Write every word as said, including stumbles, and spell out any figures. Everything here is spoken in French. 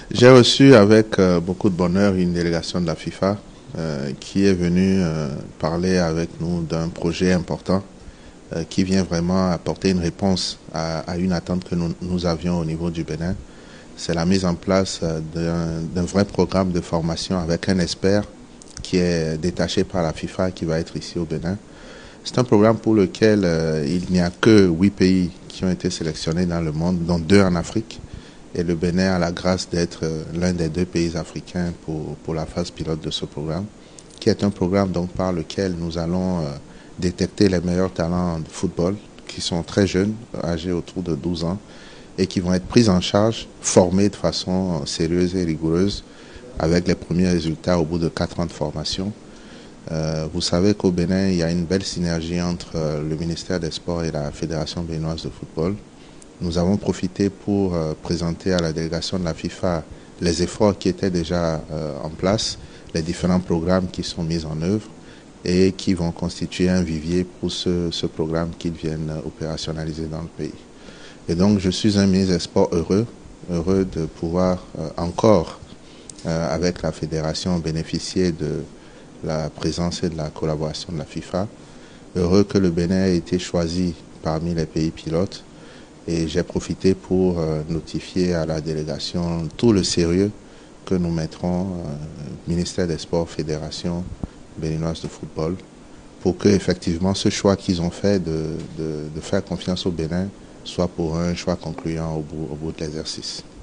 J'ai reçu avec euh, beaucoup de bonheur une délégation de la FIFA euh, qui est venue euh, parler avec nous d'un projet important euh, qui vient vraiment apporter une réponse à, à une attente que nous, nous avions au niveau du Bénin. C'est la mise en place euh, d'un d'un vrai programme de formation avec un expert qui est détaché par la FIFA qui va être ici au Bénin. C'est un programme pour lequel euh, il n'y a que huit pays qui ont été sélectionnés dans le monde, dont deux en Afrique. Et le Bénin a la grâce d'être euh, l'un des deux pays africains pour, pour la phase pilote de ce programme, qui est un programme donc par lequel nous allons euh, détecter les meilleurs talents de football, qui sont très jeunes, âgés autour de douze ans, et qui vont être pris en charge, formés de façon sérieuse et rigoureuse, avec les premiers résultats au bout de quatre ans de formation. Euh, vous savez qu'au Bénin, il y a une belle synergie entre euh, le ministère des Sports et la Fédération béninoise de football. Nous avons profité pour euh, présenter à la délégation de la FIFA les efforts qui étaient déjà euh, en place, les différents programmes qui sont mis en œuvre et qui vont constituer un vivier pour ce, ce programme qu'ils viennent opérationnaliser dans le pays. Et donc je suis un ministre des Sports heureux, heureux de pouvoir euh, encore, euh, avec la fédération, bénéficier de la présence et de la collaboration de la FIFA. Heureux que le Bénin ait été choisi parmi les pays pilotes. Et j'ai profité pour euh, notifier à la délégation tout le sérieux que nous mettrons, euh, ministère des Sports, Fédération béninoise de football, pour que effectivement ce choix qu'ils ont fait de, de, de faire confiance au Bénin soit pour un choix concluant au bout, au bout de l'exercice.